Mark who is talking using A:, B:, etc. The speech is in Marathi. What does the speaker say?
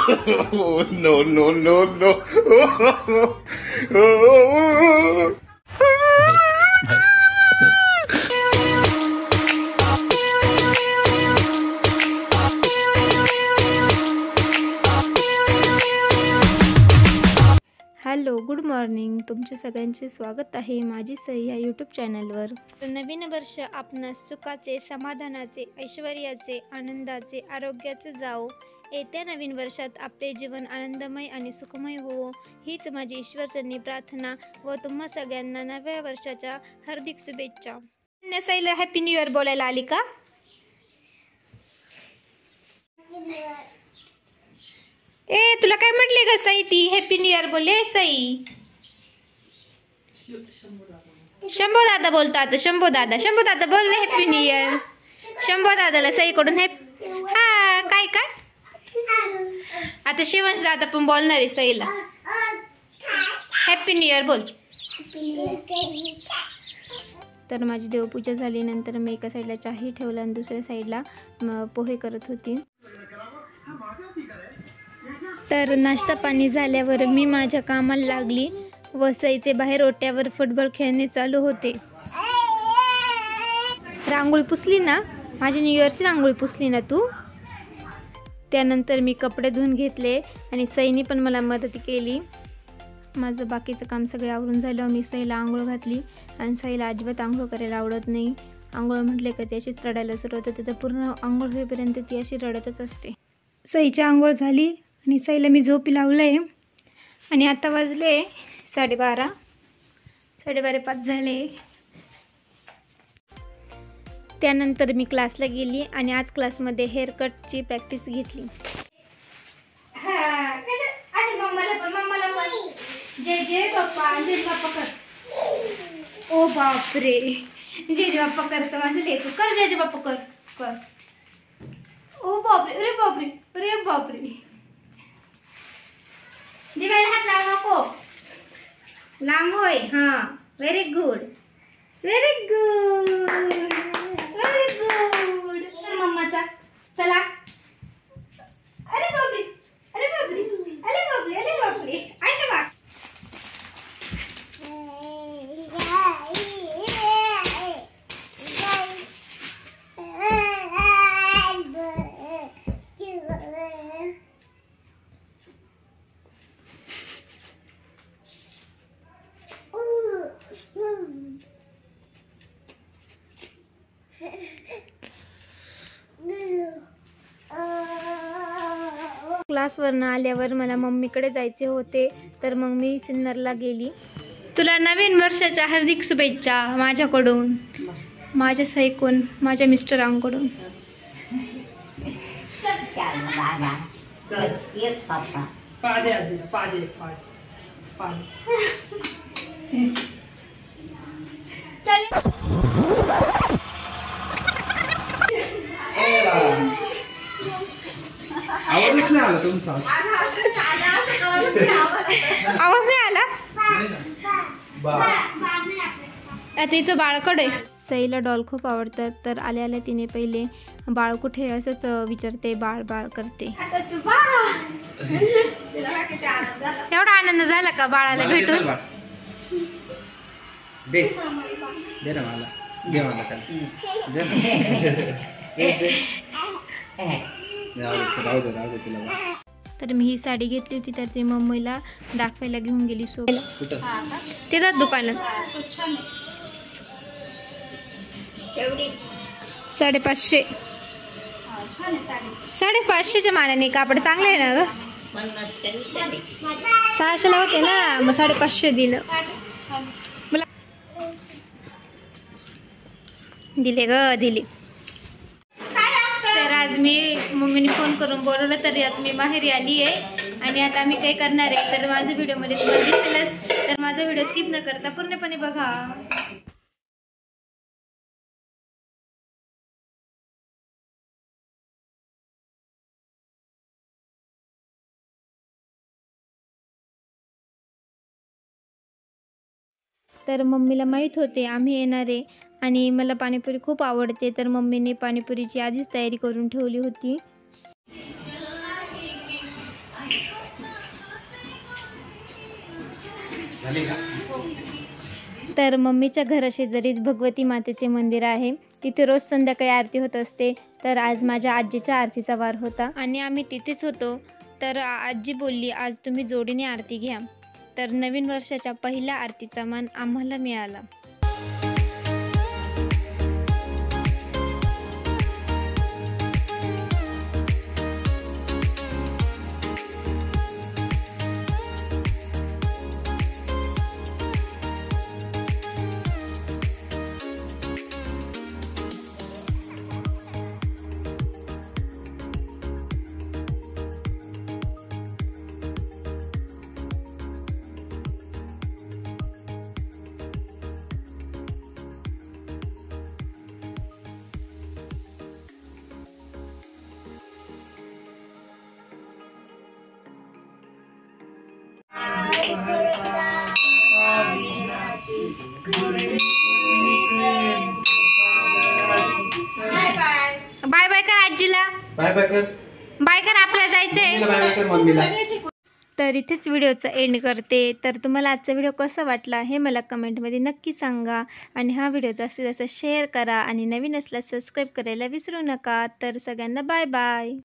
A: No, no, no, no.
B: Hello, good morning. तुमच्या सगळ्यांचे स्वागत आहे माझी सई या यूट्यूब चॅनलवर. नवीन वर्ष आपणास सुखाचे, समाधानाचे, ऐश्वर्याचे, आनंदाचे, आरोग्याचे जाओ. येत्या नवीन वर्षात आपले जीवन आनंदमय आणि सुखमय होवो हीच माझी ईश्वरचरणी प्रार्थना व तुम्हा सगळ्यांना नव्या वर्षाच्या हार्दिक शुभेच्छा. सईला हॅपी न्यू इयर बोलायला आली का? ए तुला काय म्हटले ग सई? ती हॅपी न्यू इयर बोलले सई. शंभो दादा बोलतात. शंभो दादा बोल ना हॅपी न्यू इयर. शंभो दादाला सईकडून हा काय काय आता शिवांश दादा पण बोलणार आहे सईला. हॅपी न्यू इयर बोल. तर माझी देवपूजा झाली. नंतर मी एका साईडला चाही ठेवला आणि दुसऱ्या साईडला पोहे करत होती. तर नाश्ता पाणी झाल्यावर मी माझ्या कामाला लागली व सईचे बाहेर ओट्यावर फुटबॉल खेळणे चालू होते. रांगोळी पुसली ना? माझी न्यू इयरची रांगोळी पुसली ना तू? त्यानंतर मी कपडे धुवून घेतले आणि सईने पण मला मदत केली. माझं बाकीचं काम सगळे आवरून झालं. मी सईला आंघोळ घातली आणि सईला अजिबात आंघोळ करायला आवडत नाही. आंघोळ म्हटले का ती अशीच रडायला सुरुवात होते. तर पूर्ण आंघोळ होईपर्यंत ती अशी रडतच असते. सईची आंघोळ झाली आणि सईला मी झोपी लावलं आहे आणि आता वाजले 12:30. 5:30 झाले. त्यानंतर मी क्लासला गेली आणि आज क्लासमध्ये हेअरकटची प्रॅक्टिस घेतली. जय जय बाप्पा. जय बाप्पा कर. ओ बापरे, जय जय बाप्पा करतं माझं लेकरू. कर जय जय बाप्पा कर कर. ओ बापरे, अरे बापरे, अरे बापरे. दिवाळीला हात लावू नको. लांब होय. हां, very good, very good, very good. तर मम्माचा चला. अरे बापरे, अरे बापरे, अरे बापरे, अरे बापरे. आयशा बा. क्लासवरनं आल्यावर मला मम्मीकडे जायचे होते तर मग मी सिन्नरला गेली. तुला नवीन वर्षाच्या हार्दिक शुभेच्छा माझ्याकडून, माझ्या सईकडून, माझ्या मिस्टरांकडून. आवाज नाही आला. आता हिचं बाळकड आहे. सईला डॉल खूप आवडतात तर आल्या आल्या तिने पहिले बाळ कुठे असंच विचारते. बाळ बाळ करते. एवढा आनंद झाला का बाळाला भेटून? तर मी ही साडी घेतली होती तर ती मम्मीला दाखवायला घेऊन गेली सोबत. तिथं दुकानात 550. 550च्या मानाने कापड चांगलं आहे ना ग. 600ला होते ना, मग 550 दिलं. दिले ग दिले. तर आज मी मम्मीने फोन करून बोलवलं तरी आज मी माहेरी आली आहे आणि आता मी काय करणार आहे तर माझ्या व्हिडिओमध्ये तुम्हाला दिसेलच. तर माझा व्हिडिओ स्किप न करता पूर्णपणे बघा. तर मम्मीला माहीत होते आम्ही येणार आहे आणि मला पाणीपुरी खूप आवडते तर मम्मीने पाणीपुरीची आधीच तयारी करून ठेवली होती. तर मम्मीच्या घराशेजारीच भगवती मातेचे मंदिर आहे. तिथे रोज संध्याकाळी आरती होत असते. तर आज माझ्या आजीच्या आरतीचा वार होता आणि आम्ही तिथेच होतो. तर आजी बोलली, आज तुम्ही जोडीने आरती घ्या. तर नवीन वर्षाच्या पहिल्या आरतीचा मान आम्हाला मिळाला. बाय बाय कर आजीला.
A: बाय बाय कर.
B: बाय कर, आपल्याला जायचंय.
A: बाय बाय कर मम्मीला.
B: तर इथेच व्हिडिओचा एंड करते. तर तुम्हाला आजचा व्हिडिओ कसा वाटला हे मला कमेंटमध्ये नक्की सांगा आणि हा व्हिडिओ जास्तीत जास्त शेअर करा आणि नवीन असल्यास सबस्क्राईब करायला विसरू नका. तर सगळ्यांना बाय बाय.